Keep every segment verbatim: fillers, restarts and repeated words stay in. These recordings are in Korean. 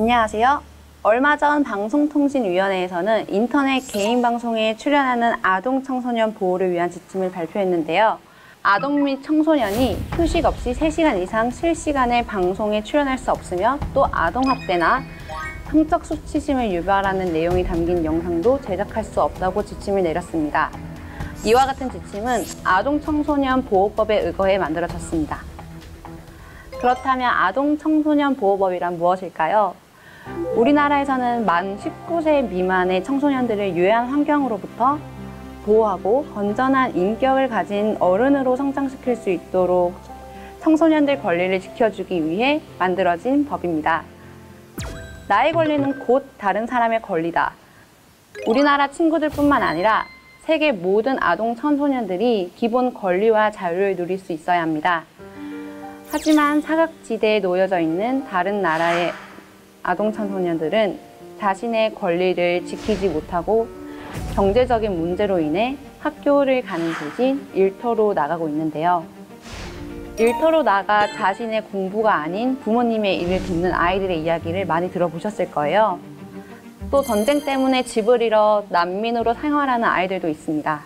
안녕하세요. 얼마 전 방송통신위원회에서는 인터넷 개인 방송에 출연하는 아동 청소년 보호를 위한 지침을 발표했는데요. 아동 및 청소년이 휴식 없이 세 시간 이상 실시간의 방송에 출연할 수 없으며 또 아동학대나 성적 수치심을 유발하는 내용이 담긴 영상도 제작할 수 없다고 지침을 내렸습니다. 이와 같은 지침은 아동 청소년 보호법에 의거해 만들어졌습니다. 그렇다면 아동 청소년 보호법이란 무엇일까요? 우리나라에서는 만 십구 세 미만의 청소년들을 유해한 환경으로부터 보호하고 건전한 인격을 가진 어른으로 성장시킬 수 있도록 청소년들 권리를 지켜주기 위해 만들어진 법입니다. 나의 권리는 곧 다른 사람의 권리다. 우리나라 친구들뿐만 아니라 세계 모든 아동 청소년들이 기본 권리와 자유를 누릴 수 있어야 합니다. 하지만 사각지대에 놓여져 있는 다른 나라의 아동 청소년들은 자신의 권리를 지키지 못하고 경제적인 문제로 인해 학교를 가는 대신 일터로 나가고 있는데요. 일터로 나가 자신의 공부가 아닌 부모님의 일을 돕는 아이들의 이야기를 많이 들어보셨을 거예요. 또 전쟁 때문에 집을 잃어 난민으로 생활하는 아이들도 있습니다.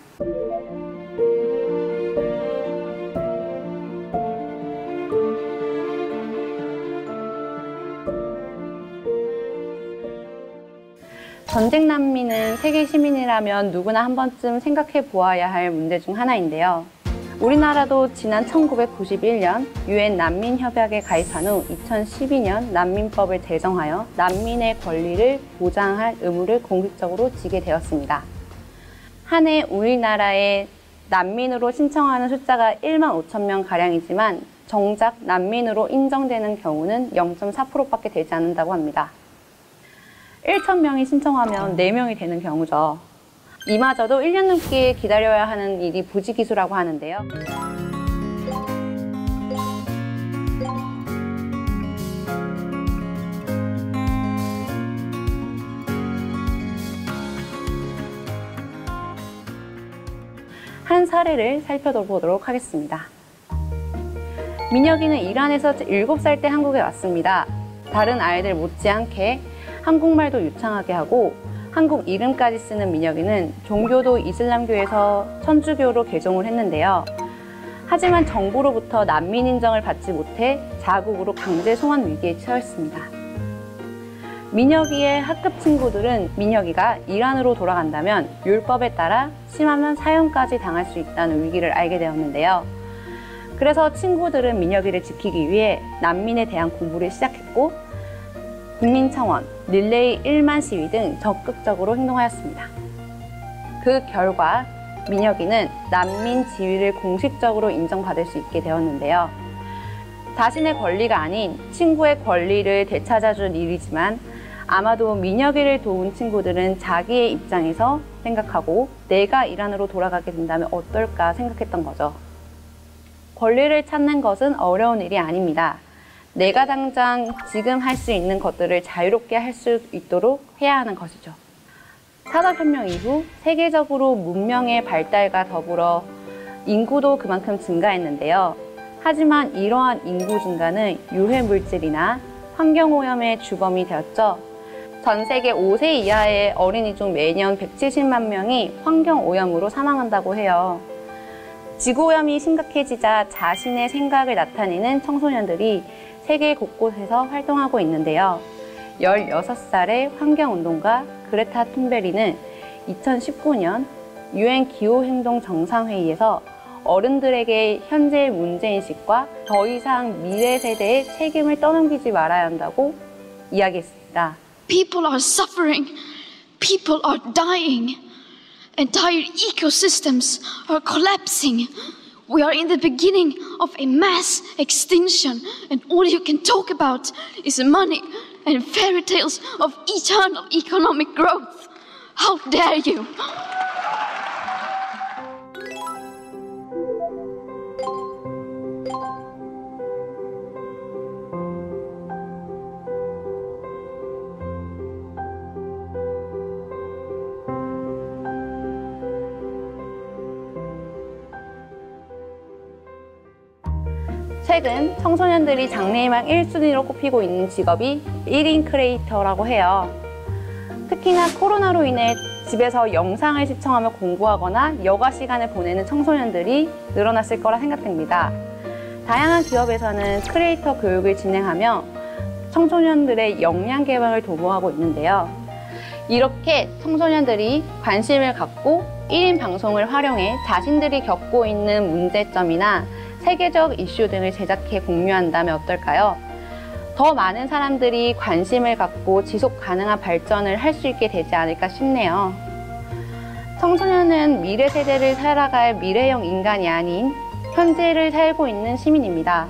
전쟁 난민은 세계 시민이라면 누구나 한 번쯤 생각해 보아야 할 문제 중 하나인데요. 우리나라도 지난 천구백구십일 년 유엔 난민협약에 가입한 후 이천십이 년 난민법을 제정하여 난민의 권리를 보장할 의무를 공식적으로 지게 되었습니다. 한 해 우리나라에 난민으로 신청하는 숫자가 일만 오천 명 가량이지만 정작 난민으로 인정되는 경우는 영 점 사 퍼센트밖에 되지 않는다고 합니다. 천 명이 신청하면 네 명이 되는 경우죠. 이마저도 일 년 넘게 기다려야 하는 일이 부지기수라고 하는데요. 한 사례를 살펴보도록 하겠습니다. 민혁이는 이란에서 일곱 살 때 한국에 왔습니다. 다른 아이들 못지않게 한국말도 유창하게 하고 한국 이름까지 쓰는 민혁이는 종교도 이슬람교에서 천주교로 개종을 했는데요. 하지만 정부로부터 난민 인정을 받지 못해 자국으로 강제 송환 위기에 처했습니다. 민혁이의 학급 친구들은 민혁이가 이란으로 돌아간다면 율법에 따라 심하면 사형까지 당할 수 있다는 위기를 알게 되었는데요. 그래서 친구들은 민혁이를 지키기 위해 난민에 대한 공부를 시작했고 국민청원, 릴레이 일만 시위 등 적극적으로 행동하였습니다. 그 결과 민혁이는 난민 지위를 공식적으로 인정받을 수 있게 되었는데요. 자신의 권리가 아닌 친구의 권리를 되찾아준 일이지만 아마도 민혁이를 도운 친구들은 자기의 입장에서 생각하고 내가 이란으로 돌아가게 된다면 어떨까 생각했던 거죠. 권리를 찾는 것은 어려운 일이 아닙니다. 내가 당장 지금 할 수 있는 것들을 자유롭게 할 수 있도록 해야 하는 것이죠. 산업혁명 이후 세계적으로 문명의 발달과 더불어 인구도 그만큼 증가했는데요. 하지만 이러한 인구 증가는 유해물질이나 환경오염의 주범이 되었죠. 전 세계 오 세 이하의 어린이 중 매년 백칠십만 명이 환경오염으로 사망한다고 해요. 지구오염이 심각해지자 자신의 생각을 나타내는 청소년들이 세계 곳곳에서 활동하고 있는데요. 열여섯 살의 환경운동가 그레타 툰베리는 이천십구 년 유엔 기후행동 정상회의에서 어른들에게 현재의 문제인식과 더 이상 미래 세대의 책임을 떠넘기지 말아야 한다고 이야기했습니다. People are suffering. People are dying. Entire ecosystems are collapsing. We are in the beginning of a mass extinction, and all you can talk about is money and fairy tales of eternal economic growth. How dare you! 최근 청소년들이 장래희망 일 순위로 꼽히고 있는 직업이 일 인 크리에이터라고 해요. 특히나 코로나로 인해 집에서 영상을 시청하며 공부하거나 여가 시간을 보내는 청소년들이 늘어났을 거라 생각됩니다. 다양한 기업에서는 크리에이터 교육을 진행하며 청소년들의 역량 개발을 도모하고 있는데요. 이렇게 청소년들이 관심을 갖고 일 인 방송을 활용해 자신들이 겪고 있는 문제점이나 세계적 이슈 등을 제작해 공유한다면 어떨까요? 더 많은 사람들이 관심을 갖고 지속 가능한 발전을 할 수 있게 되지 않을까 싶네요. 청소년은 미래 세대를 살아갈 미래형 인간이 아닌 현재를 살고 있는 시민입니다.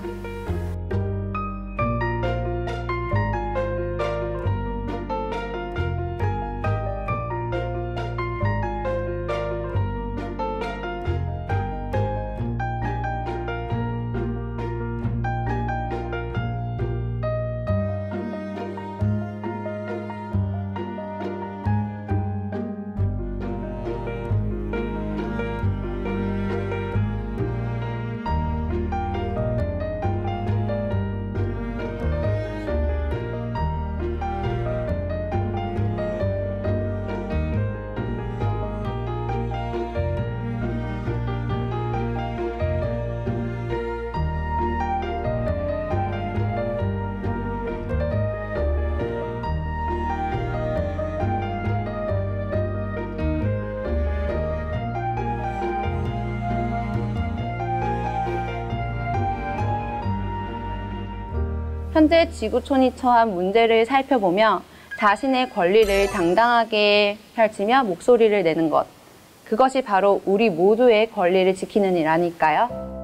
현재 지구촌이 처한 문제를 살펴보며 자신의 권리를 당당하게 펼치며 목소리를 내는 것. 그것이 바로 우리 모두의 권리를 지키는 일 아닐까요?